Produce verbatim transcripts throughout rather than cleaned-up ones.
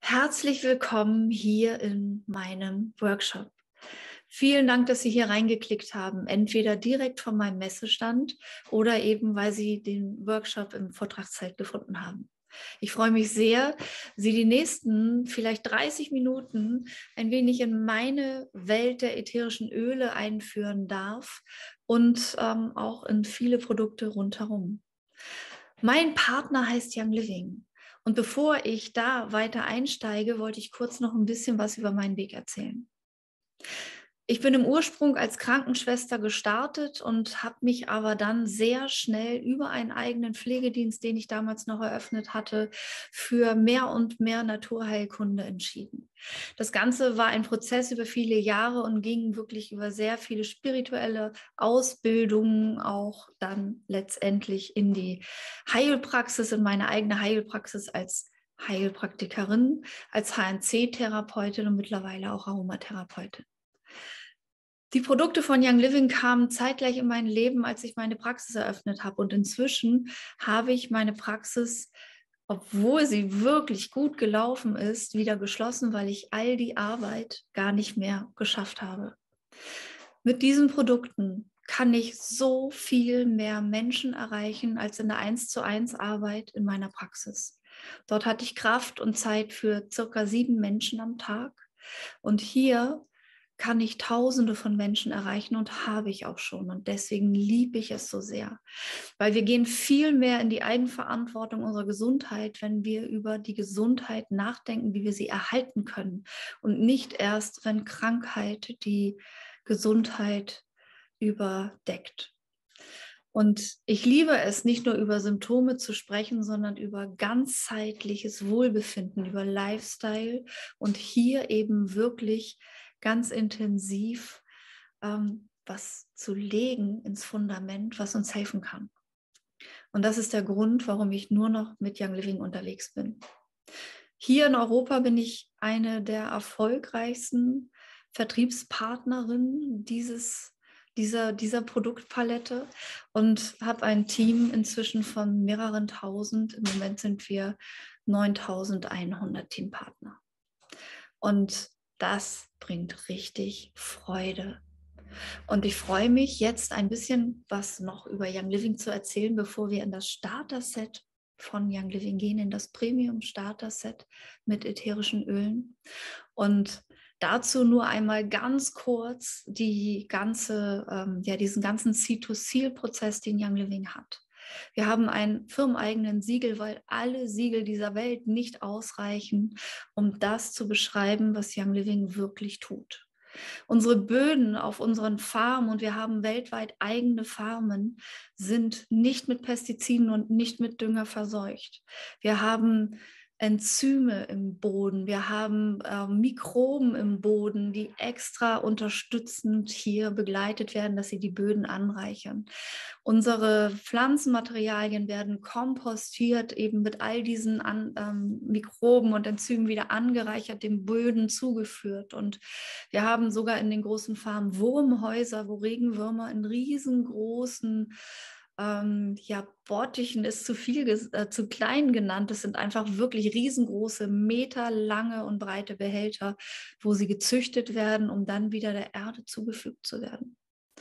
Herzlich willkommen hier in meinem Workshop. Vielen Dank, dass Sie hier reingeklickt haben, entweder direkt von meinem Messestand oder eben, weil Sie den Workshop im Vortragszeit gefunden haben. Ich freue mich sehr, Sie die nächsten vielleicht dreißig Minuten ein wenig in meine Welt der ätherischen Öle einführen darf und ähm, auch in viele Produkte rundherum. Mein Partner heißt Young Living. Und bevor ich da weiter einsteige, wollte ich kurz noch ein bisschen was über meinen Weg erzählen. Ich bin im Ursprung als Krankenschwester gestartet und habe mich aber dann sehr schnell über einen eigenen Pflegedienst, den ich damals noch eröffnet hatte, für mehr und mehr Naturheilkunde entschieden. Das Ganze war ein Prozess über viele Jahre und ging wirklich über sehr viele spirituelle Ausbildungen, auch dann letztendlich in die Heilpraxis, in meine eigene Heilpraxis als Heilpraktikerin, als H N C-Therapeutin und mittlerweile auch Aromatherapeutin. Die Produkte von Young Living kamen zeitgleich in mein Leben, als ich meine Praxis eröffnet habe. Und inzwischen habe ich meine Praxis, obwohl sie wirklich gut gelaufen ist, wieder geschlossen, weil ich all die Arbeit gar nicht mehr geschafft habe. Mit diesen Produkten kann ich so viel mehr Menschen erreichen als in der eins zu eins Arbeit in meiner Praxis. Dort hatte ich Kraft und Zeit für circa sieben Menschen am Tag. Und hier kann ich Tausende von Menschen erreichen und habe ich auch schon. Und deswegen liebe ich es so sehr, weil wir gehen viel mehr in die Eigenverantwortung unserer Gesundheit, wenn wir über die Gesundheit nachdenken, wie wir sie erhalten können und nicht erst, wenn Krankheit die Gesundheit überdeckt. Und ich liebe es, nicht nur über Symptome zu sprechen, sondern über ganzheitliches Wohlbefinden, über Lifestyle und hier eben wirklich ganz intensiv ähm, was zu legen ins Fundament, was uns helfen kann. Und das ist der Grund, warum ich nur noch mit Young Living unterwegs bin. Hier in Europa bin ich eine der erfolgreichsten Vertriebspartnerinnen dieses Dieser, dieser Produktpalette und habe ein Team inzwischen von mehreren tausend. Im Moment sind wir neuntausendeinhundert Teampartner. Und das bringt richtig Freude. Und ich freue mich jetzt ein bisschen was noch über Young Living zu erzählen, bevor wir in das Starter-Set von Young Living gehen, in das Premium-Starter-Set mit ätherischen Ölen. Und dazu nur einmal ganz kurz die ganze, ähm, ja, diesen ganzen Seed-to-Seal-Prozess, den Young Living hat. Wir haben einen firmeneigenen Siegel, weil alle Siegel dieser Welt nicht ausreichen, um das zu beschreiben, was Young Living wirklich tut. Unsere Böden auf unseren Farmen, und wir haben weltweit eigene Farmen, sind nicht mit Pestiziden und nicht mit Dünger verseucht. Wir haben Enzyme im Boden, wir haben äh, Mikroben im Boden, die extra unterstützend hier begleitet werden, dass sie die Böden anreichern. Unsere Pflanzenmaterialien werden kompostiert, eben mit all diesen an, ähm, Mikroben und Enzymen wieder angereichert, den Böden zugeführt. Und wir haben sogar in den großen Farmen Wurmhäuser, wo Regenwürmer in riesengroßen Ähm, ja, Bottichen ist zu viel, äh, zu klein genannt. Das sind einfach wirklich riesengroße, meterlange und breite Behälter, wo sie gezüchtet werden, um dann wieder der Erde zugefügt zu werden.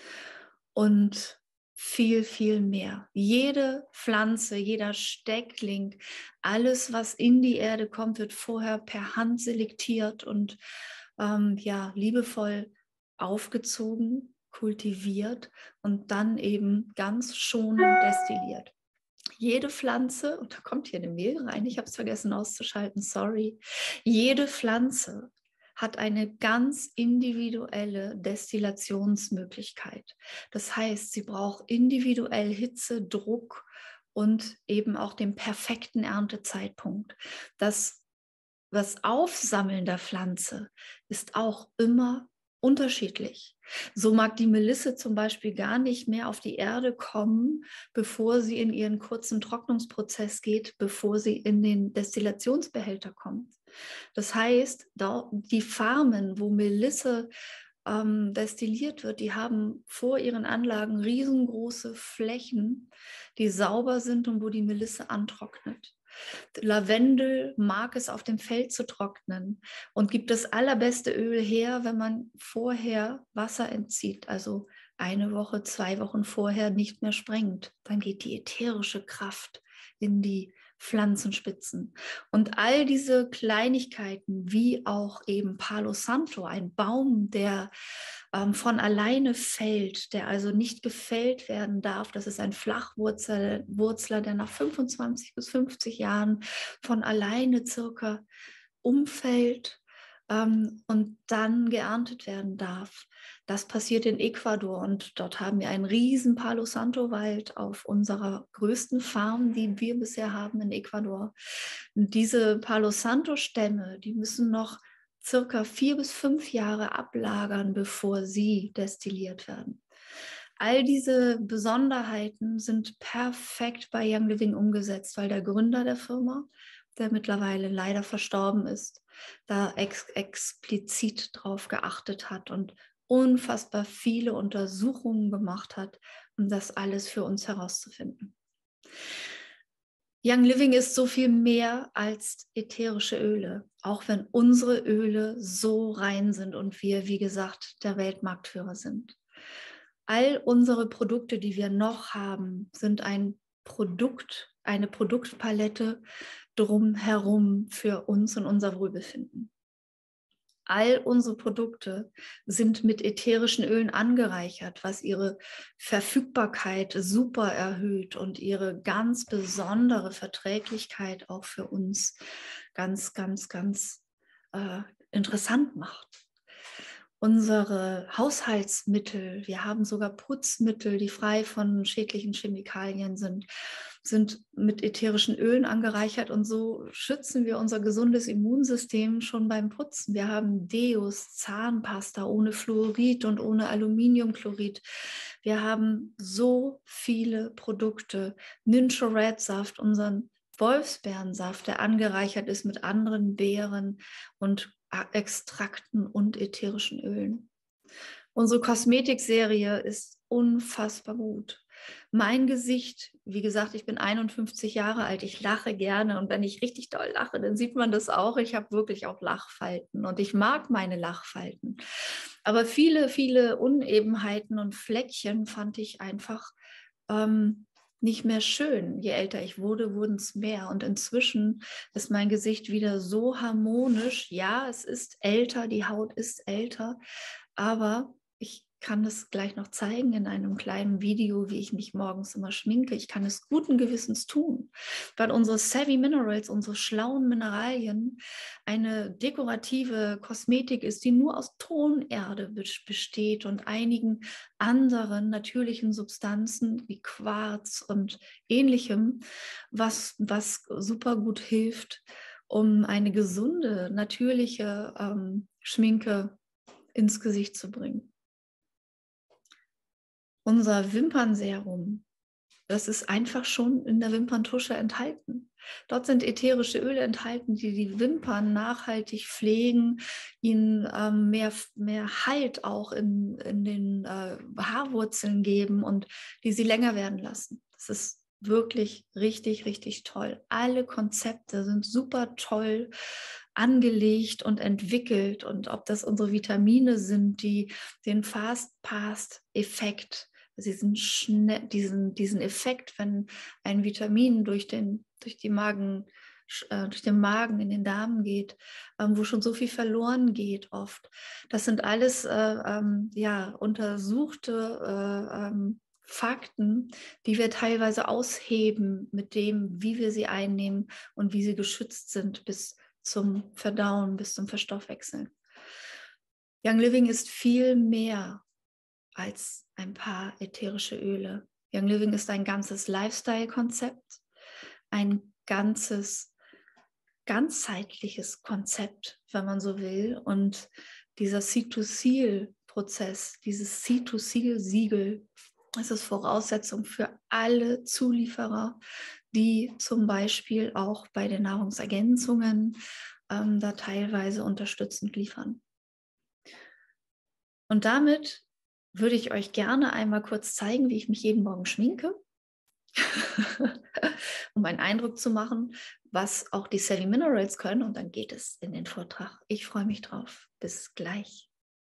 Und viel, viel mehr. Jede Pflanze, jeder Steckling, alles, was in die Erde kommt, wird vorher per Hand selektiert und ähm, ja, liebevoll aufgezogen, kultiviert und dann eben ganz schonend destilliert. Jede Pflanze, und da kommt hier eine Mail rein, ich habe es vergessen auszuschalten, sorry. Jede Pflanze hat eine ganz individuelle Destillationsmöglichkeit. Das heißt, sie braucht individuell Hitze, Druck und eben auch den perfekten Erntezeitpunkt. Das, das Aufsammeln der Pflanze ist auch immer unterschiedlich. So mag die Melisse zum Beispiel gar nicht mehr auf die Erde kommen, bevor sie in ihren kurzen Trocknungsprozess geht, bevor sie in den Destillationsbehälter kommt. Das heißt, die Farmen, wo Melisse ähm, destilliert wird, die haben vor ihren Anlagen riesengroße Flächen, die sauber sind und wo die Melisse antrocknet. Lavendel mag es auf dem Feld zu trocknen und gibt das allerbeste Öl her, wenn man vorher Wasser entzieht, also eine Woche, zwei Wochen vorher nicht mehr sprengt. Dann geht die ätherische Kraft in die Pflanzenspitzen. Und all diese Kleinigkeiten, wie auch eben Palo Santo, ein Baum, der ähm, von alleine fällt, der also nicht gefällt werden darf. Das ist ein Flachwurzler, Wurzler, der nach fünfundzwanzig bis fünfzig Jahren von alleine circa umfällt ähm, und dann geerntet werden darf. Das passiert in Ecuador und dort haben wir einen riesen Palo Santo Wald auf unserer größten Farm, die wir bisher haben in Ecuador. Und diese Palo Santo Stämme, die müssen noch circa vier bis fünf Jahre ablagern, bevor sie destilliert werden. All diese Besonderheiten sind perfekt bei Young Living umgesetzt, weil der Gründer der Firma, der mittlerweile leider verstorben ist, da ex explizit drauf geachtet hat und unfassbar viele Untersuchungen gemacht hat, um das alles für uns herauszufinden. Young Living ist so viel mehr als ätherische Öle, auch wenn unsere Öle so rein sind und wir, wie gesagt, der Weltmarktführer sind. All unsere Produkte, die wir noch haben, sind ein Produkt, eine Produktpalette drumherum für uns und unser Wohlbefinden. All unsere Produkte sind mit ätherischen Ölen angereichert, was ihre Verfügbarkeit super erhöht und ihre ganz besondere Verträglichkeit auch für uns ganz, ganz, ganz äh, interessant macht. Unsere Haushaltsmittel, wir haben sogar Putzmittel, die frei von schädlichen Chemikalien sind, sind mit ätherischen Ölen angereichert und so schützen wir unser gesundes Immunsystem schon beim Putzen. Wir haben Deos, Zahnpasta ohne Fluorid und ohne Aluminiumchlorid. Wir haben so viele Produkte. Ninja Red Saft, unseren Wolfsbeerensaft, der angereichert ist mit anderen Beeren und Extrakten und ätherischen Ölen. Unsere Kosmetikserie ist unfassbar gut. Mein Gesicht, wie gesagt, ich bin einundfünfzig Jahre alt, ich lache gerne und wenn ich richtig doll lache, dann sieht man das auch. Ich habe wirklich auch Lachfalten und ich mag meine Lachfalten. Aber viele, viele Unebenheiten und Fleckchen fand ich einfach ähm, nicht mehr schön. Je älter ich wurde, wurden es mehr. Und inzwischen ist mein Gesicht wieder so harmonisch. Ja, es ist älter, die Haut ist älter, aber ich kann es gleich noch zeigen in einem kleinen Video, wie ich mich morgens immer schminke. Ich kann es guten Gewissens tun, weil unsere Savvy Minerals, unsere schlauen Mineralien, eine dekorative Kosmetik ist, die nur aus Tonerde besteht und einigen anderen natürlichen Substanzen wie Quarz und ähnlichem, was, was super gut hilft, um eine gesunde, natürliche ähm, Schminke ins Gesicht zu bringen. Unser Wimpernserum, das ist einfach schon in der Wimperntusche enthalten. Dort sind ätherische Öle enthalten, die die Wimpern nachhaltig pflegen, ihnen ähm, mehr, mehr Halt auch in, in den äh, Haarwurzeln geben und die sie länger werden lassen. Das ist wirklich richtig, richtig toll. Alle Konzepte sind super toll angelegt und entwickelt und ob das unsere Vitamine sind, die den Fast-Past-Effekt, diesen, schnell, diesen, diesen Effekt, wenn ein Vitamin durch den, durch die Magen, äh, durch den Magen in den Darm geht, ähm, wo schon so viel verloren geht oft. Das sind alles äh, ähm, ja, untersuchte äh, ähm, Fakten, die wir teilweise ausheben mit dem, wie wir sie einnehmen und wie sie geschützt sind bis zum Verdauen, bis zum Verstoffwechseln. Young Living ist viel mehr als ein paar ätherische Öle. Young Living ist ein ganzes Lifestyle-Konzept, ein ganzes ganzheitliches Konzept, wenn man so will. Und dieser Seed to Seal-Prozess, dieses Seed to Seal-Siegel, das ist Voraussetzung für alle Zulieferer, die zum Beispiel auch bei den Nahrungsergänzungen ähm, da teilweise unterstützend liefern. Und damit würde ich euch gerne einmal kurz zeigen, wie ich mich jeden Morgen schminke, um einen Eindruck zu machen, was auch die Savvy Minerals können. Und dann geht es in den Vortrag. Ich freue mich drauf. Bis gleich.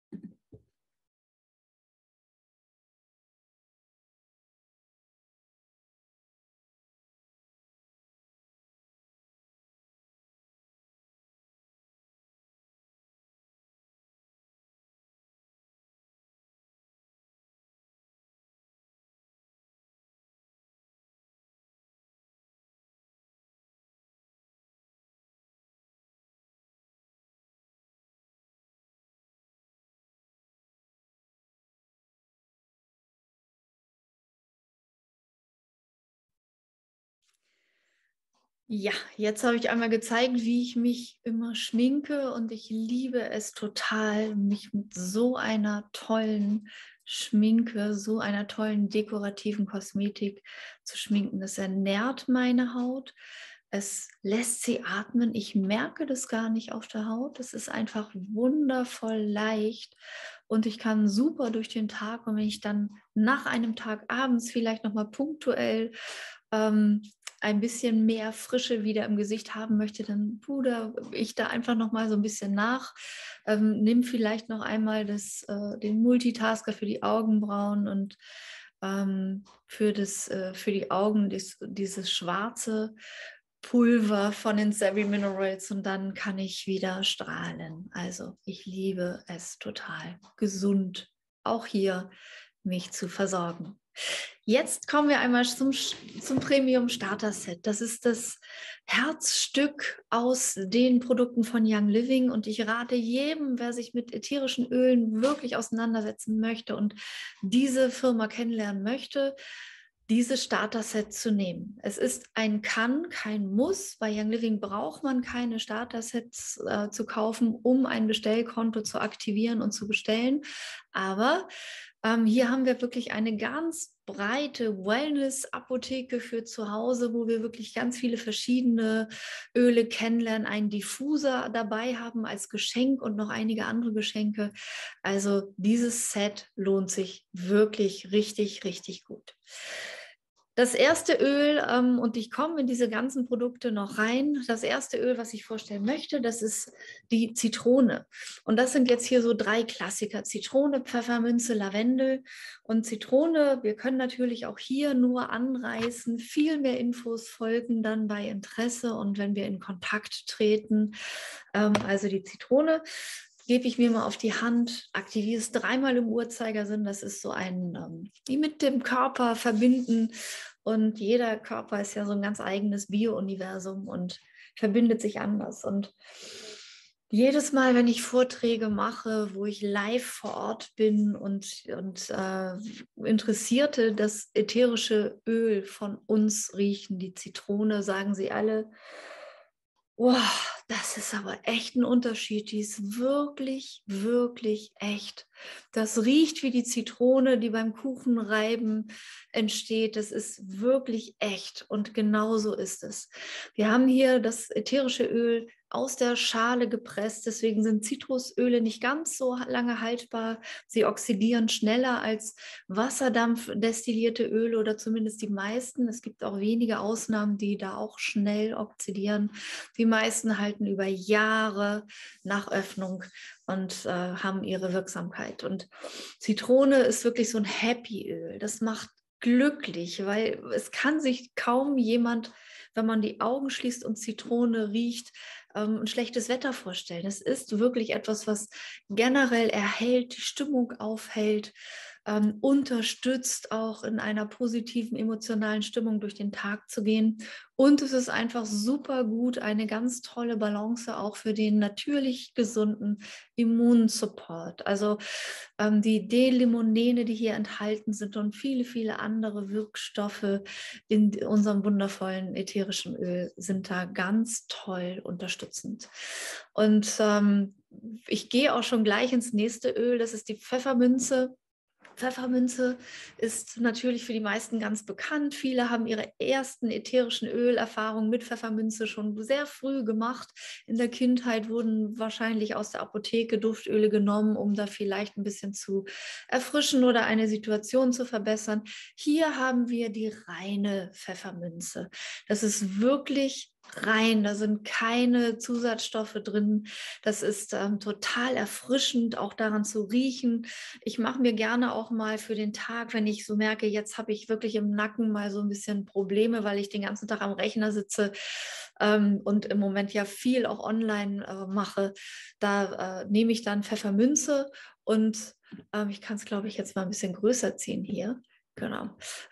Ja, jetzt habe ich einmal gezeigt, wie ich mich immer schminke und ich liebe es total, mich mit so einer tollen Schminke, so einer tollen dekorativen Kosmetik zu schminken. Das ernährt meine Haut, es lässt sie atmen. Ich merke das gar nicht auf der Haut. Es ist einfach wundervoll leicht und ich kann super durch den Tag, und wenn ich dann nach einem Tag abends vielleicht nochmal punktuell ähm, ein bisschen mehr Frische wieder im Gesicht haben möchte, dann pudere ich da einfach noch mal so ein bisschen nach. Ähm, nimm vielleicht noch einmal das, äh, den Multitasker für die Augenbrauen und ähm, für, das, äh, für die Augen dies, dieses schwarze Pulver von den Savvy Minerals und dann kann ich wieder strahlen. Also ich liebe es total. Gesund, auch hier mich zu versorgen. Jetzt kommen wir einmal zum, zum Premium Starter Set. Das ist das Herzstück aus den Produkten von Young Living und ich rate jedem, wer sich mit ätherischen Ölen wirklich auseinandersetzen möchte und diese Firma kennenlernen möchte, dieses Starter-Set zu nehmen. Es ist ein Kann, kein Muss. Bei Young Living braucht man keine Starter-Sets äh, zu kaufen, um ein Bestellkonto zu aktivieren und zu bestellen. Aber ähm, hier haben wir wirklich eine ganz breite Wellness-Apotheke für zu Hause, wo wir wirklich ganz viele verschiedene Öle kennenlernen, einen Diffuser dabei haben als Geschenk und noch einige andere Geschenke. Also dieses Set lohnt sich wirklich richtig, richtig gut. Das erste Öl, ähm, und ich komme in diese ganzen Produkte noch rein, das erste Öl, was ich vorstellen möchte, das ist die Zitrone. Und das sind jetzt hier so drei Klassiker, Zitrone, Pfefferminze, Lavendel und Zitrone. Wir können natürlich auch hier nur anreißen, viel mehr Infos folgen dann bei Interesse und wenn wir in Kontakt treten. Ähm, also die Zitrone gebe ich mir mal auf die Hand, aktiviere es dreimal im Uhrzeigersinn. Das ist so ein, ähm, die mit dem Körper verbinden. Und jeder Körper ist ja so ein ganz eigenes Bio-Universum und verbindet sich anders. Und jedes Mal, wenn ich Vorträge mache, wo ich live vor Ort bin und, und äh, Interessierte das ätherische Öl von uns riechen, die Zitrone, sagen sie alle, wow, das ist aber echt ein Unterschied. Die ist wirklich, wirklich echt. Das riecht wie die Zitrone, die beim Kuchenreiben entsteht. Das ist wirklich echt und genau so ist es. Wir haben hier das ätherische Öl aus der Schale gepresst. Deswegen sind Zitrusöle nicht ganz so lange haltbar. Sie oxidieren schneller als Wasserdampf destillierte Öle oder zumindest die meisten. Es gibt auch wenige Ausnahmen, die da auch schnell oxidieren. Die meisten halten über Jahre nach Öffnung und äh, haben ihre Wirksamkeit. Und Zitrone ist wirklich so ein Happy-Öl. Das macht glücklich, weil es kann sich kaum jemand, wenn man die Augen schließt und Zitrone riecht, ähm, ein schlechtes Wetter vorstellen. Es ist wirklich etwas, was generell erhält, die Stimmung aufhält, ähm, unterstützt, auch in einer positiven emotionalen Stimmung durch den Tag zu gehen. Und es ist einfach super gut, eine ganz tolle Balance auch für den natürlich gesunden Immunsupport. Also ähm, die D-Limonene, die hier enthalten sind und viele, viele andere Wirkstoffe in unserem wundervollen ätherischen Öl sind da ganz toll unterstützend. Und ähm, ich gehe auch schon gleich ins nächste Öl, das ist die Pfefferminze. Pfefferminze ist natürlich für die meisten ganz bekannt. Viele haben ihre ersten ätherischen Ölerfahrungen mit Pfefferminze schon sehr früh gemacht. In der Kindheit wurden wahrscheinlich aus der Apotheke Duftöle genommen, um da vielleicht ein bisschen zu erfrischen oder eine Situation zu verbessern. Hier haben wir die reine Pfefferminze. Das ist wirklich rein, da sind keine Zusatzstoffe drin. Das ist ähm, total erfrischend, auch daran zu riechen. Ich mache mir gerne auch mal für den Tag, wenn ich so merke, jetzt habe ich wirklich im Nacken mal so ein bisschen Probleme, weil ich den ganzen Tag am Rechner sitze ähm, und im Moment ja viel auch online äh, mache, da äh, nehme ich dann Pfefferminze und ähm, ich kann es, glaube ich, jetzt mal ein bisschen größer ziehen hier. Genau.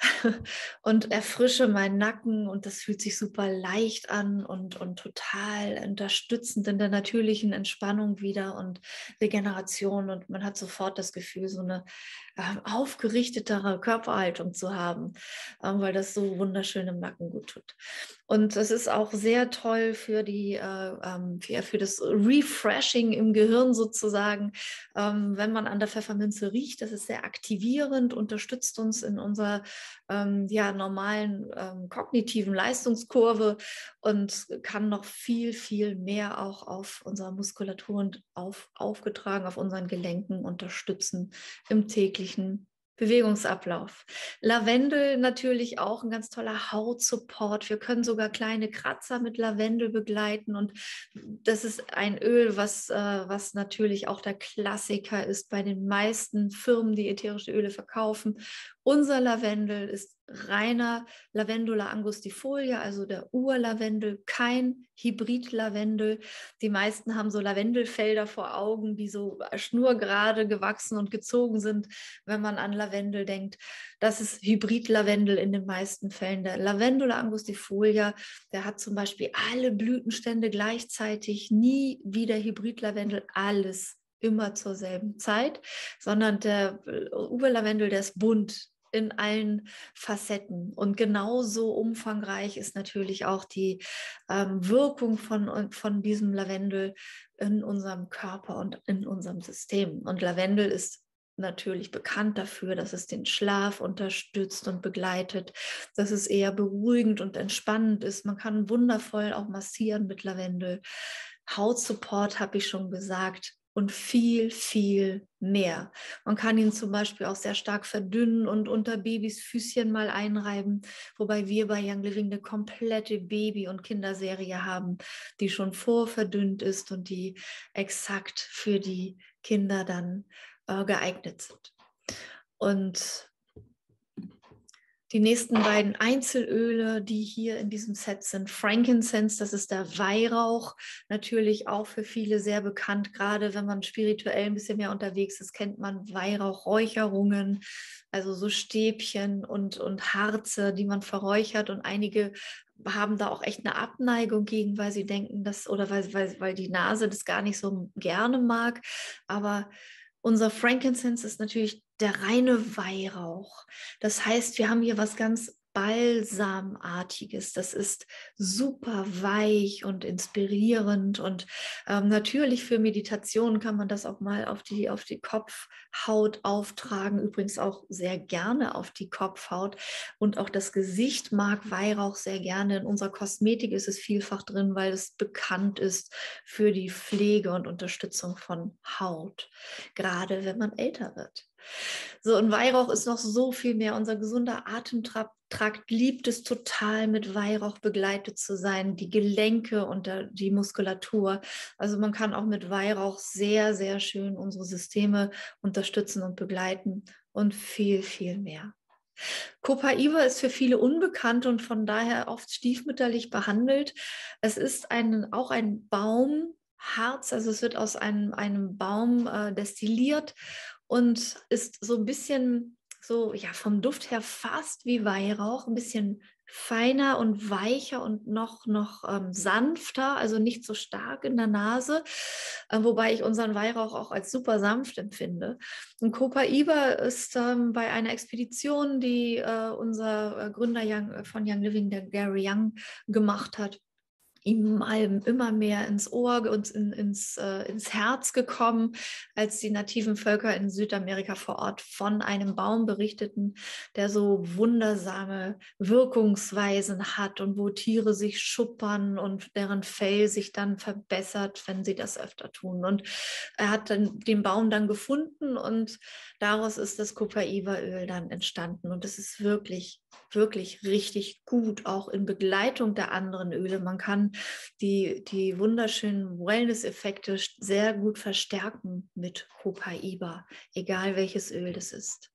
Und erfrische meinen Nacken und das fühlt sich super leicht an und, und total unterstützend in der natürlichen Entspannung wieder und Regeneration. Und man hat sofort das Gefühl, so eine äh, aufgerichtetere Körperhaltung zu haben, äh, weil das so wunderschön im Nacken gut tut. Und es ist auch sehr toll für, die, äh, ähm, für, für das Refreshing im Gehirn sozusagen, ähm, wenn man an der Pfefferminze riecht. Das ist sehr aktivierend, unterstützt uns in unserer ähm, ja, normalen ähm, kognitiven Leistungskurve und kann noch viel, viel mehr auch auf unserer Muskulatur und auf, aufgetragen auf unseren Gelenken unterstützen im täglichen Bewegungsablauf. Lavendel natürlich auch ein ganz toller Hautsupport. Wir können sogar kleine Kratzer mit Lavendel begleiten und das ist ein Öl, was, äh, was natürlich auch der Klassiker ist bei den meisten Firmen, die ätherische Öle verkaufen. Unser Lavendel ist reiner Lavendula angustifolia, also der Urlavendel, kein Hybrid-Lavendel. Die meisten haben so Lavendelfelder vor Augen, die so schnurgerade gewachsen und gezogen sind, wenn man an Lavendel denkt. Das ist Hybrid-Lavendel in den meisten Fällen. Der Lavendula angustifolia, der hat zum Beispiel alle Blütenstände gleichzeitig, nie wieder Hybrid-Lavendel, alles immer zur selben Zeit, sondern der Urlavendel, der ist bunt in allen Facetten. Und genauso umfangreich ist natürlich auch die ähm, Wirkung von, von diesem Lavendel in unserem Körper und in unserem System. Und Lavendel ist natürlich bekannt dafür, dass es den Schlaf unterstützt und begleitet, dass es eher beruhigend und entspannend ist. Man kann wundervoll auch massieren mit Lavendel. Hautsupport habe ich schon gesagt. Und viel, viel mehr. Man kann ihn zum Beispiel auch sehr stark verdünnen und unter Babys Füßchen mal einreiben, wobei wir bei Young Living eine komplette Baby- und Kinderserie haben, die schon vorverdünnt ist und die exakt für die Kinder dann äh, geeignet sind. Und die nächsten beiden Einzelöle, die hier in diesem Set sind, Frankincense, das ist der Weihrauch, natürlich auch für viele sehr bekannt, gerade wenn man spirituell ein bisschen mehr unterwegs ist, kennt man Weihrauchräucherungen, also so Stäbchen und, und Harze, die man verräuchert und einige haben da auch echt eine Abneigung gegen, weil sie denken, dass, oder weil, weil, weil die Nase das gar nicht so gerne mag, aber unser Frankincense ist natürlich der reine Weihrauch. Das heißt, wir haben hier was ganz Balsamartiges. Das ist super weich und inspirierend und ähm, natürlich für Meditation kann man das auch mal auf die, auf die Kopfhaut auftragen, übrigens auch sehr gerne auf die Kopfhaut und auch das Gesicht mag Weihrauch sehr gerne. In unserer Kosmetik ist es vielfach drin, weil es bekannt ist für die Pflege und Unterstützung von Haut, gerade wenn man älter wird. So, und Weihrauch ist noch so viel mehr. Unser gesunder Atemtrakt liebt es total, mit Weihrauch begleitet zu sein, die Gelenke und die Muskulatur. Also man kann auch mit Weihrauch sehr, sehr schön unsere Systeme unterstützen und begleiten und viel, viel mehr. Copaiba ist für viele unbekannt und von daher oft stiefmütterlich behandelt. Es ist ein, auch ein Baumharz, also es wird aus einem, einem Baum äh, destilliert und ist so ein bisschen so, ja, vom Duft her fast wie Weihrauch, ein bisschen feiner und weicher und noch, noch ähm, sanfter, also nicht so stark in der Nase, äh, wobei ich unseren Weihrauch auch als super sanft empfinde. Und Copaiba ist ähm, bei einer Expedition, die äh, unser äh, Gründer Young, von Young Living, der Gary Young, gemacht hat, ihm mal immer mehr ins Ohr und in, ins, äh, ins Herz gekommen, als die nativen Völker in Südamerika vor Ort von einem Baum berichteten, der so wundersame Wirkungsweisen hat und wo Tiere sich schuppern und deren Fell sich dann verbessert, wenn sie das öfter tun. Und er hat dann den Baum dann gefunden und daraus ist das Copaiba-Öl dann entstanden. Und es ist wirklich, wirklich richtig gut, auch in Begleitung der anderen Öle. Man kann die, die wunderschönen Wellness-Effekte sehr gut verstärken mit Copaiba, egal welches Öl das ist.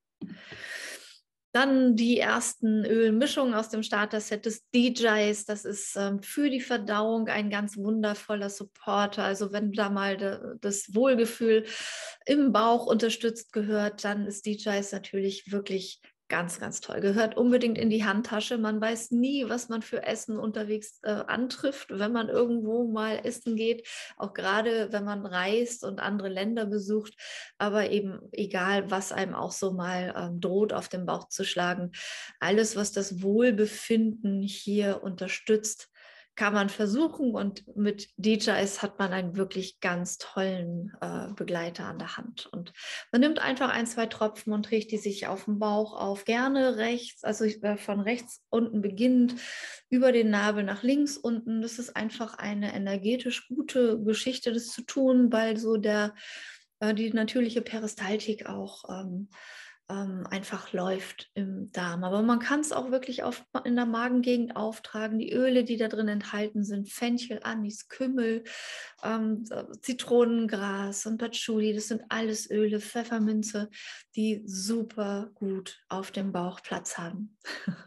Dann die ersten Ölmischungen aus dem Starter-Set des D Js. Das ist ähm, für die Verdauung ein ganz wundervoller Supporter. Also wenn da mal de, das Wohlgefühl im Bauch unterstützt gehört, dann ist D Js natürlich wirklich ganz, ganz toll. Gehört unbedingt in die Handtasche. Man weiß nie, was man für Essen unterwegs äh, antrifft, wenn man irgendwo mal essen geht. Auch gerade, wenn man reist und andere Länder besucht. Aber eben egal, was einem auch so mal ähm, droht, auf den Bauch zu schlagen. Alles, was das Wohlbefinden hier unterstützt, kann man versuchen. Und mit D Js hat man einen wirklich ganz tollen äh, Begleiter an der Hand. Und man nimmt einfach ein, zwei Tropfen und trägt die sich auf den Bauch auf. Gerne rechts, also äh, von rechts unten beginnend, über den Nabel nach links unten. Das ist einfach eine energetisch gute Geschichte, das zu tun, weil so der, äh, die natürliche Peristaltik auch ähm, ähm, einfach läuft im Darm. Aber man kann es auch wirklich auf, in der Magengegend auftragen. Die Öle, die da drin enthalten sind, Fenchel, Anis, Kümmel, ähm, Zitronengras und Patchouli, das sind alles Öle, Pfefferminze, die super gut auf dem Bauch Platz haben.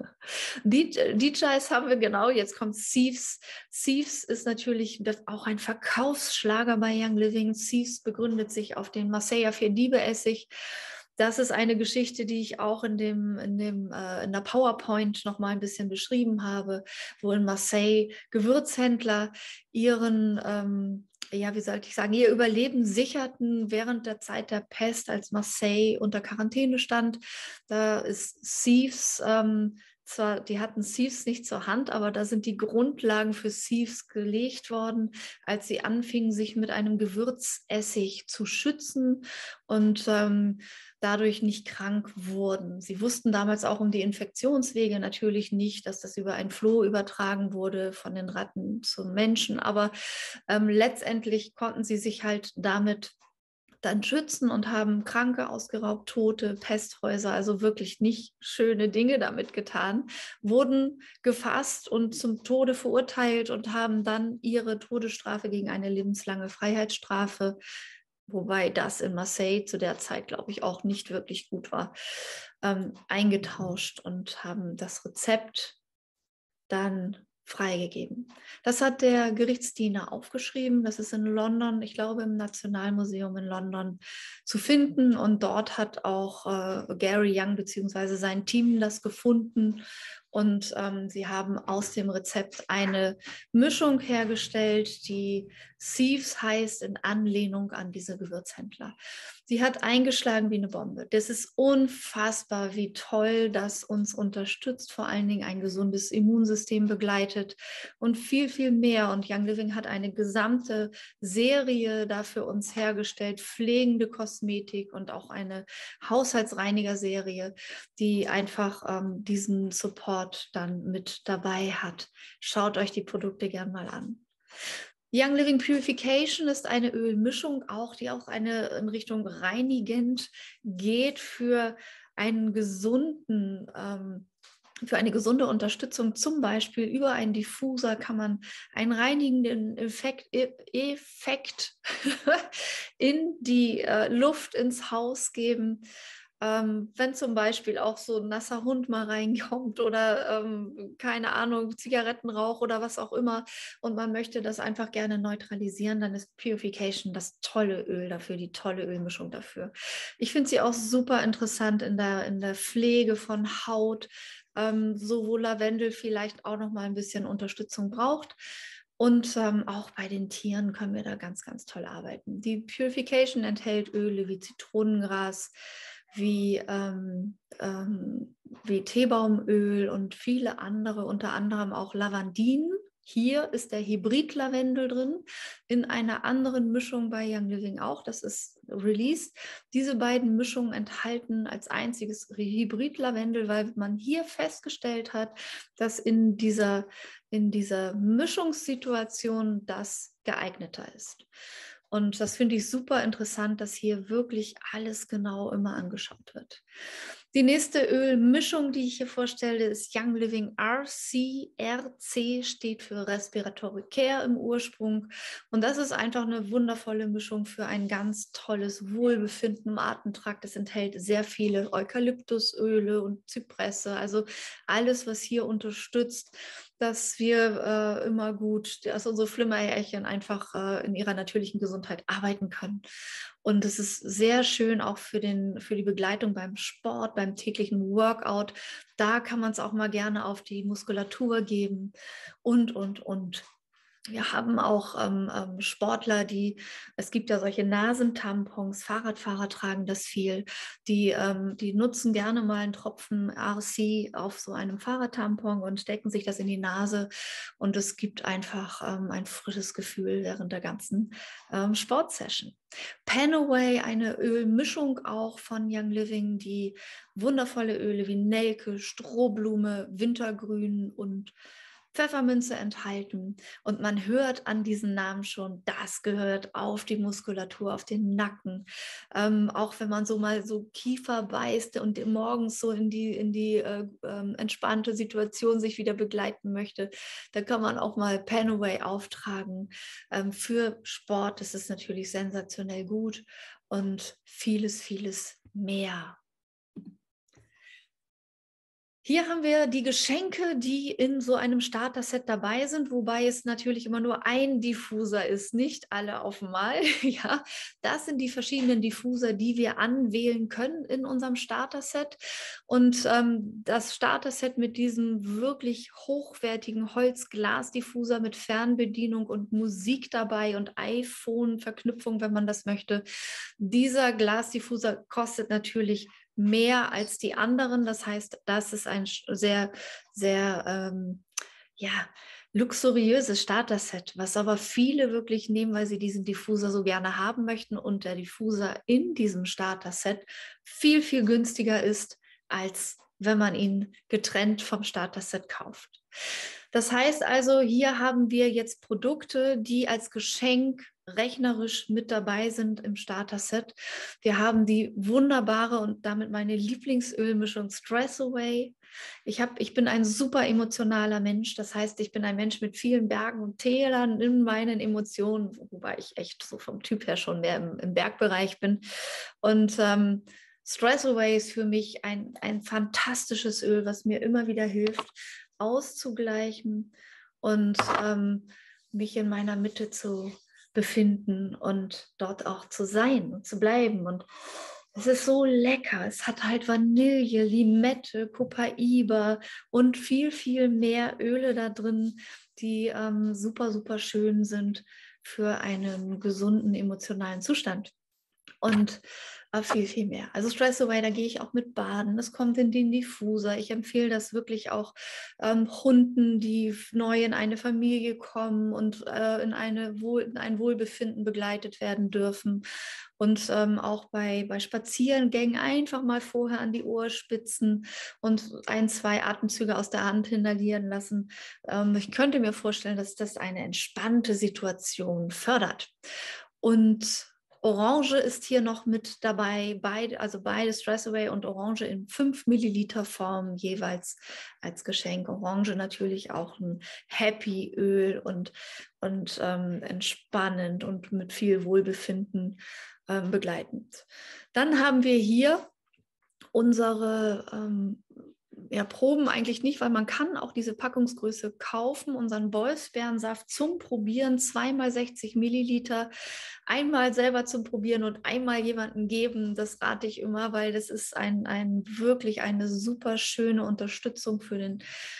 D Js haben wir genau, jetzt kommt Sieves. Sieves ist natürlich das auch ein Verkaufsschlager bei Young Living. Sieves begründet sich auf den Marseilla vier Diebe Essig. Das ist eine Geschichte, die ich auch in, dem, in, dem, äh, in der PowerPoint noch mal ein bisschen beschrieben habe, wo in Marseille Gewürzhändler ihren, ähm, ja, wie sollte ich sagen, ihr Überleben sicherten während der Zeit der Pest, als Marseille unter Quarantäne stand. Da ist Sieves, ähm, zwar, die hatten Sieves nicht zur Hand, aber da sind die Grundlagen für Sieves gelegt worden, als sie anfingen, sich mit einem Gewürzessig zu schützen und ähm, dadurch nicht krank wurden. Sie wussten damals auch um die Infektionswege natürlich nicht, dass das über ein Floh übertragen wurde von den Ratten zum Menschen, aber ähm, letztendlich konnten sie sich halt damit dann schützen und haben Kranke ausgeraubt, Tote, Pesthäuser, also wirklich nicht schöne Dinge damit getan, wurden gefasst und zum Tode verurteilt und haben dann ihre Todesstrafe gegen eine lebenslange Freiheitsstrafe, wobei das in Marseille zu der Zeit, glaube ich, auch nicht wirklich gut war, ähm, eingetauscht und haben das Rezept dann freigegeben. Das hat der Gerichtsdiener aufgeschrieben. Das ist in London, ich glaube im Nationalmuseum in London zu finden. Und dort hat auch äh, Gary Young bzw. sein Team das gefunden. Und ähm, sie haben aus dem Rezept eine Mischung hergestellt, die Sieves heißt, in Anlehnung an diese Gewürzhändler. Sie hat eingeschlagen wie eine Bombe. Das ist unfassbar, wie toll das uns unterstützt, vor allen Dingen ein gesundes Immunsystem begleitet und viel, viel mehr. Und Young Living hat eine gesamte Serie da für uns hergestellt, pflegende Kosmetik und auch eine Haushaltsreiniger-Serie, die einfach ähm, diesen Support dann mit dabei hat. Schaut euch die Produkte gern mal an. Young Living Purification ist eine Ölmischung auch, die auch eine in Richtung reinigend geht für einen gesunden, ähm, für eine gesunde Unterstützung. Zum Beispiel über einen Diffuser kann man einen reinigenden Effekt, Effekt in die äh, Luft ins Haus geben. Ähm, wenn zum Beispiel auch so ein nasser Hund mal reinkommt oder ähm, keine Ahnung, Zigarettenrauch oder was auch immer und man möchte das einfach gerne neutralisieren, dann ist Purification das tolle Öl dafür, die tolle Ölmischung dafür. Ich finde sie auch super interessant in der, in der Pflege von Haut, ähm, so wo Lavendel vielleicht auch noch mal ein bisschen Unterstützung braucht. Und ähm, auch bei den Tieren können wir da ganz, ganz toll arbeiten. Die Purification enthält Öle wie Zitronengras, wie, ähm, ähm, wie Teebaumöl und viele andere, unter anderem auch Lavandin. Hier ist der Hybrid-Lavendel drin, in einer anderen Mischung bei Young Living auch. Das ist released. Diese beiden Mischungen enthalten als einziges Hybrid-Lavendel, weil man hier festgestellt hat, dass in dieser, in dieser Mischungssituation das geeigneter ist. Und das finde ich super interessant, dass hier wirklich alles genau immer angeschaut wird. Die nächste Ölmischung, die ich hier vorstelle, ist Young Living R C. R C steht für Respiratory Care im Ursprung. Und das ist einfach eine wundervolle Mischung für ein ganz tolles Wohlbefinden im Atemtrakt. Es enthält sehr viele Eukalyptusöle und Zypresse, also alles, was hier unterstützt, dass wir äh, immer gut, dass unsere Flimmerhärchen einfach äh, in ihrer natürlichen Gesundheit arbeiten können. Und es ist sehr schön auch für, den, für die Begleitung beim Sport, beim täglichen Workout. Da kann man es auch mal gerne auf die Muskulatur geben und, und, und. Wir haben auch ähm, ähm, Sportler, die, es gibt ja solche Nasentampons, Fahrradfahrer tragen das viel, die, ähm, die nutzen gerne mal einen Tropfen R C auf so einem Fahrradtampon und stecken sich das in die Nase und es gibt einfach ähm, ein frisches Gefühl während der ganzen ähm, Sportsession. Panaway, eine Ölmischung auch von Young Living, die wundervolle Öle wie Nelke, Strohblume, Wintergrün und Pfefferminze enthalten und man hört an diesen Namen schon, das gehört auf die Muskulatur, auf den Nacken. Ähm, auch wenn man so mal so Kiefer beißt und morgens so in die, in die äh, äh, entspannte Situation sich wieder begleiten möchte, da kann man auch mal Panaway auftragen. Ähm, für Sport ist es natürlich sensationell gut und vieles, vieles mehr. Hier haben wir die Geschenke, die in so einem Starter-Set dabei sind, wobei es natürlich immer nur ein Diffuser ist, nicht alle auf einmal. Ja, das sind die verschiedenen Diffuser, die wir anwählen können in unserem Starter-Set. Und ähm, das Starter-Set mit diesem wirklich hochwertigen Holz-Glas-Diffuser mit Fernbedienung und Musik dabei und iPhone-Verknüpfung, wenn man das möchte. Dieser Glasdiffuser kostet natürlich mehr als die anderen. Das heißt, das ist ein sehr, sehr ähm, ja, luxuriöses Starter-Set, was aber viele wirklich nehmen, weil sie diesen Diffuser so gerne haben möchten und der Diffuser in diesem Starter-Set viel, viel günstiger ist, als wenn man ihn getrennt vom Starter-Set kauft. Das heißt also, hier haben wir jetzt Produkte, die als Geschenk rechnerisch mit dabei sind im Starter-Set. Wir haben die wunderbare und damit meine Lieblingsölmischung Stress Away. Ich, hab, ich bin ein super emotionaler Mensch. Das heißt, ich bin ein Mensch mit vielen Bergen und Tälern in meinen Emotionen, wobei ich echt so vom Typ her schon mehr im, im Bergbereich bin. Und ähm, Stress Away ist für mich ein, ein fantastisches Öl, was mir immer wieder hilft, auszugleichen und ähm, mich in meiner Mitte zu befinden und dort auch zu sein und zu bleiben. Und es ist so lecker. Es hat halt Vanille, Limette, Copaiba und viel, viel mehr Öle da drin, die ähm, super, super schön sind für einen gesunden emotionalen Zustand. Und äh, viel, viel mehr. Also Stress Away, da gehe ich auch mit baden. Das kommt in den Diffuser. Ich empfehle das wirklich auch ähm, Hunden, die neu in eine Familie kommen und äh, in, eine Wohl, in ein Wohlbefinden begleitet werden dürfen. Und ähm, auch bei, bei Spaziergängen einfach mal vorher an die Ohrspitzen und ein, zwei Atemzüge aus der Hand inhalieren lassen. Ähm, ich könnte mir vorstellen, dass das eine entspannte Situation fördert. Und Orange ist hier noch mit dabei, beide, also beide Stress Away und Orange in fünf Milliliter Form jeweils als Geschenk. Orange natürlich auch ein Happy Öl und, und ähm, entspannend und mit viel Wohlbefinden ähm, begleitend. Dann haben wir hier unsere ähm, ja, Proben eigentlich nicht, weil man kann auch diese Packungsgröße kaufen, unseren Wolfsbeerensaft zum Probieren, zweimal sechzig Milliliter, einmal selber zum Probieren und einmal jemandem geben. Das rate ich immer, weil das ist ein, ein wirklich eine super schöne Unterstützung für den,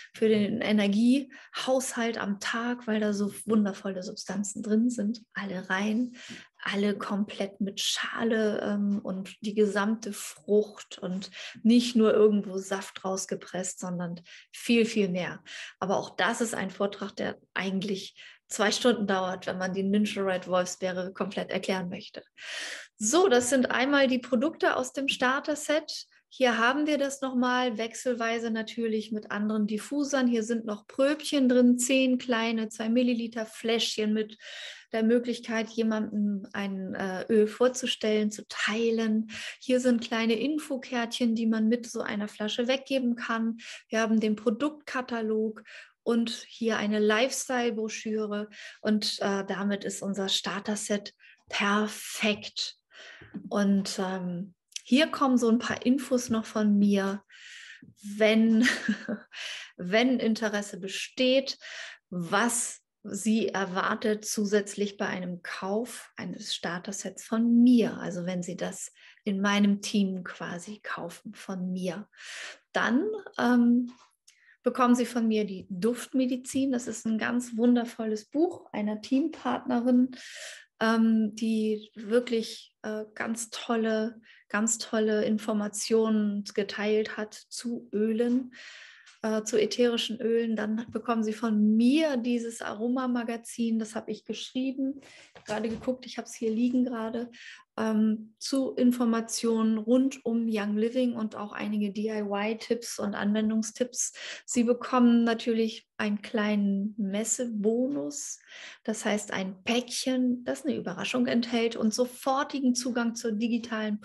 für den Energiehaushalt am Tag, weil da so wundervolle Substanzen drin sind. Alle rein, alle komplett mit Schale ähm, und die gesamte Frucht und nicht nur irgendwo Saft rausgepresst, sondern viel, viel mehr. Aber auch das ist ein Vortrag, der eigentlich zwei Stunden dauert, wenn man die Ninja Red Wolfsbeere komplett erklären möchte. So, das sind einmal die Produkte aus dem Starter-Set. Hier haben wir das nochmal, wechselweise natürlich mit anderen Diffusern. Hier sind noch Pröbchen drin, zehn kleine zwei Milliliter Fläschchen mit der Möglichkeit, jemandem ein äh, Öl vorzustellen, zu teilen. Hier sind kleine Infokärtchen, die man mit so einer Flasche weggeben kann. Wir haben den Produktkatalog und hier eine Lifestyle-Broschüre. Und äh, damit ist unser Starter-Set perfekt. Und ähm, hier kommen so ein paar Infos noch von mir, wenn, wenn Interesse besteht, was Sie erwartet zusätzlich bei einem Kauf eines Starter-Sets von mir. Also wenn Sie das in meinem Team quasi kaufen von mir, dann ähm, bekommen Sie von mir die Duftmedizin. Das ist ein ganz wundervolles Buch einer Teampartnerin, ähm, die wirklich äh, ganz tolle, ganz tolle Informationen geteilt hat zu Ölen, äh, zu ätherischen Ölen. Dann bekommen Sie von mir dieses Aromamagazin, das habe ich geschrieben, gerade geguckt, ich habe es hier liegen gerade, ähm, zu Informationen rund um Young Living und auch einige D I Y-Tipps und Anwendungstipps. Sie bekommen natürlich einen kleinen Messebonus, das heißt ein Päckchen, das eine Überraschung enthält und sofortigen Zugang zur digitalen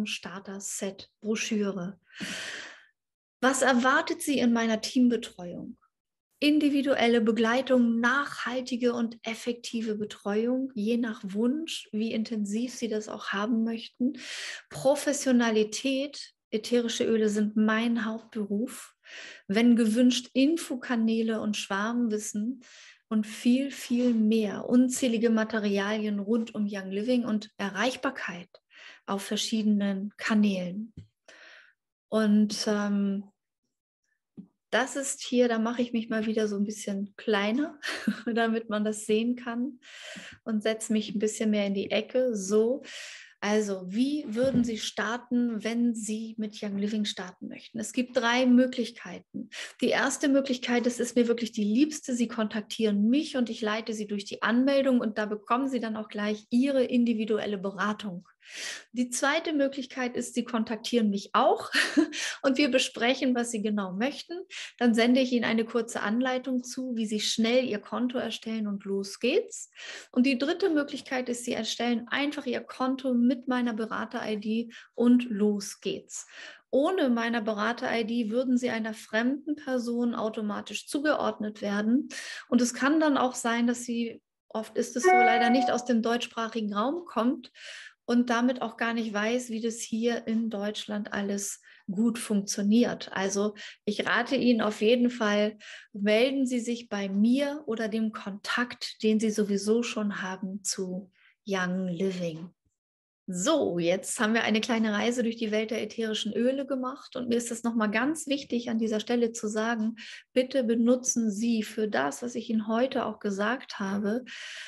Premium-Starter-Set-Broschüre. Was erwartet Sie in meiner Teambetreuung? Individuelle Begleitung, nachhaltige und effektive Betreuung, je nach Wunsch, wie intensiv Sie das auch haben möchten. Professionalität, ätherische Öle sind mein Hauptberuf. Wenn gewünscht, Infokanäle und Schwarmwissen und viel, viel mehr. Unzählige Materialien rund um Young Living und Erreichbarkeit auf verschiedenen Kanälen. Und ähm, das ist hier, da mache ich mich mal wieder so ein bisschen kleiner, damit man das sehen kann und setze mich ein bisschen mehr in die Ecke. So, also wie würden Sie starten, wenn Sie mit Young Living starten möchten? Es gibt drei Möglichkeiten. Die erste Möglichkeit, das ist mir wirklich die liebste, Sie kontaktieren mich und ich leite Sie durch die Anmeldung und da bekommen Sie dann auch gleich Ihre individuelle Beratung. Die zweite Möglichkeit ist, Sie kontaktieren mich auch und wir besprechen, was Sie genau möchten. Dann sende ich Ihnen eine kurze Anleitung zu, wie Sie schnell Ihr Konto erstellen und los geht's. Und die dritte Möglichkeit ist, Sie erstellen einfach Ihr Konto mit meiner Berater-I D und los geht's. Ohne meiner Berater-I D würden Sie einer fremden Person automatisch zugeordnet werden. Und es kann dann auch sein, dass Sie, oft ist es so, leider nicht aus dem deutschsprachigen Raum kommt und damit auch gar nicht weiß, wie das hier in Deutschland alles gut funktioniert. Also ich rate Ihnen auf jeden Fall, melden Sie sich bei mir oder dem Kontakt, den Sie sowieso schon haben zu Young Living. So, jetzt haben wir eine kleine Reise durch die Welt der ätherischen Öle gemacht und mir ist es nochmal ganz wichtig, an dieser Stelle zu sagen, bitte benutzen Sie für das, was ich Ihnen heute auch gesagt habe,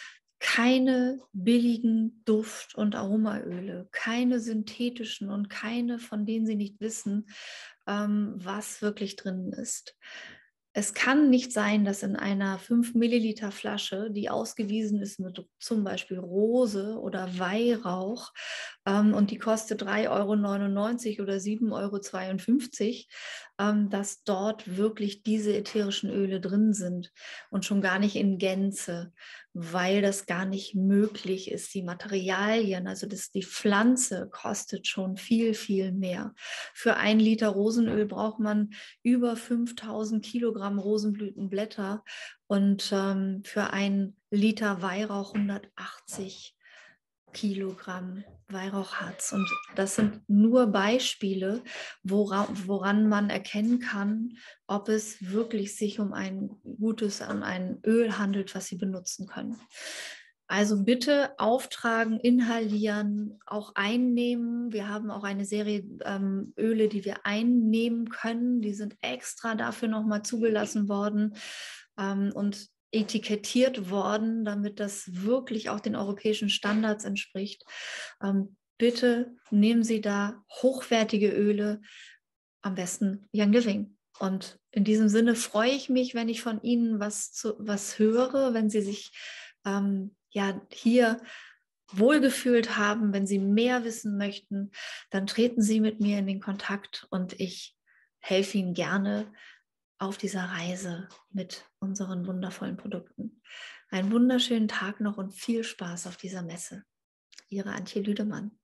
keine billigen Duft- und Aromaöle, keine synthetischen und keine, von denen Sie nicht wissen, ähm, was wirklich drin ist. Es kann nicht sein, dass in einer fünf Milliliter Flasche, die ausgewiesen ist mit zum Beispiel Rose oder Weihrauch ähm, und die kostet drei Euro neunundneunzig oder sieben Euro zweiundfünfzig, ähm, dass dort wirklich diese ätherischen Öle drin sind und schon gar nicht in Gänze, weil das gar nicht möglich ist. Die Materialien, also das, die Pflanze kostet schon viel, viel mehr. Für ein Liter Rosenöl braucht man über fünftausend Kilogramm Rosenblütenblätter und ähm, für ein Liter Weihrauch hundertachtzig Kilogramm Weihrauchharz. Und das sind nur Beispiele, woran, woran man erkennen kann, ob es wirklich sich um ein gutes, um ein Öl handelt, was Sie benutzen können. Also bitte auftragen, inhalieren, auch einnehmen. Wir haben auch eine Serie ähm, Öle, die wir einnehmen können. Die sind extra dafür nochmal zugelassen worden ähm, und etikettiert worden, damit das wirklich auch den europäischen Standards entspricht. Ähm, bitte nehmen Sie da hochwertige Öle, am besten Young Living. Und in diesem Sinne freue ich mich, wenn ich von Ihnen was, zu, was höre, wenn Sie sich ähm, ja, hier wohlgefühlt haben, wenn Sie mehr wissen möchten, dann treten Sie mit mir in den Kontakt und ich helfe Ihnen gerne auf dieser Reise mit unseren wundervollen Produkten. Einen wunderschönen Tag noch und viel Spaß auf dieser Messe. Ihre Antje Lüdemann.